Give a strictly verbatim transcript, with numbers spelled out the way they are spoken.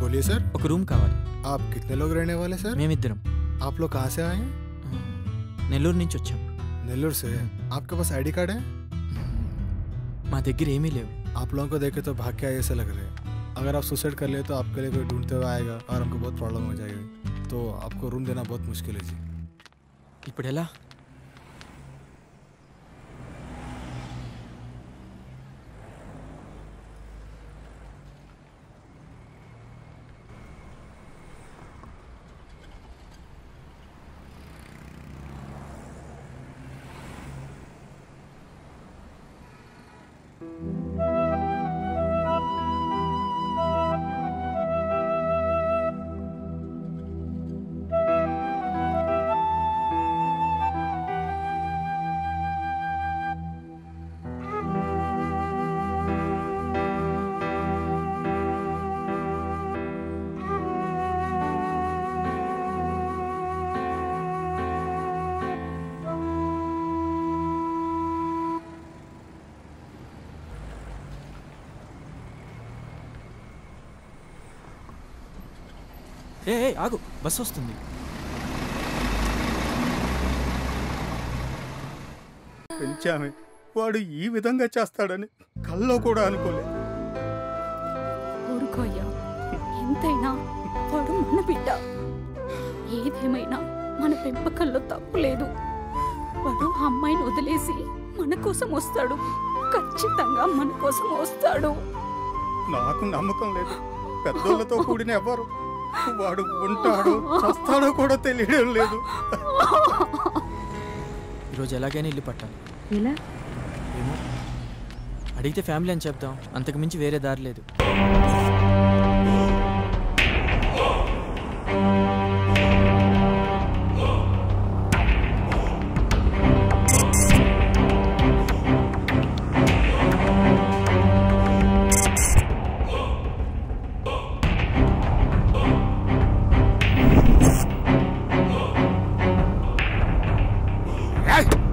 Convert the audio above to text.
बोलिए सर। ఒక రూమ్ కావాలి। आप कितने लोग रहने वाले सर? మేమిద్దరం। आप लोग कहाँ से आए हैं? నెల్లూరు నుంచి వచ్చాం। नेल्लूर से। आपके पास आईडी कार्ड है? మా దగ్గర ఏమీ లేవు। आप लोगों को देखे तो भाग के आए ऐसे लग रहे हैं। अगर आप सुसाइड कर ले तो आपके लिए कोई ढूंढते हुए आएगा और हमको बहुत प्रॉब्लम हो जाएगी, तो आपको रूम देना बहुत मुश्किल है जी। ఇప్పుడు ఎలా? ఏ ఏ ఆగు, బస్ వస్తుంది। పెంచామే వాడు ఈ విధంగా చేస్తాడని కల్లో కూడా అనుకోలేదు। ఊరుకోయ్యా, ఎంతైనా వాడు మన బిడ్డ। ఏదేమైనా మన పెంపకంలో తప్పు లేదు। వాడు అమ్మాయిని వదిలేసి మన కోసం వస్తాడు, ఖచ్చితంగా మన కోసం వస్తాడు। నాకు నమ్మకం లేదు, పెద్దోళ్ళతో కూడిన ఎవరు వాడు ఉంటాడో చస్తాడో కూడా తెలియడం లేదు। ఈరోజు ఎలాగైనా ఇల్లు పట్టాలి। ఎలా? ఏమో, అడిగితే ఫ్యామిలీ అని చెప్తాం, అంతకు మించి వేరే దారి లేదు। Hey!